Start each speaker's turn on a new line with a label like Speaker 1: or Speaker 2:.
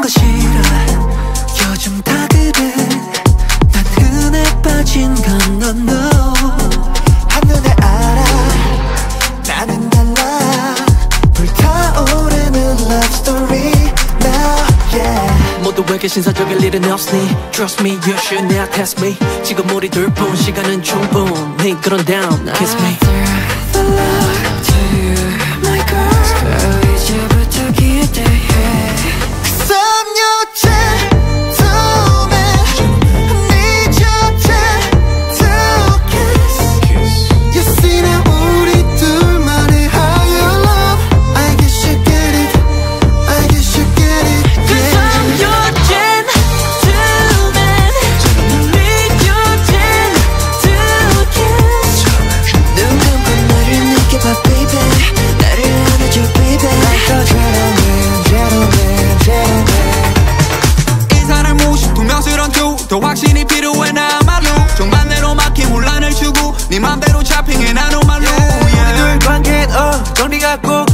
Speaker 1: 거 싫어 요즘 다 그래 난 흔해 빠진 건 넌 한눈에 알아 나는 달라 불타오르는 love story now yeah
Speaker 2: 모두에게 신사적일 일은 없으니 Trust me you should not test me 지금 우리 둘 본 시간은 충분히 그런 down kiss me
Speaker 1: The love to you my girl 이제부터 기대해
Speaker 3: 더 확신이 필요해 나말로 정반대로 막힌 혼란을 주고 네 맘대로 잡힌 게 나노말로 우리들 관계는 정리가 꼭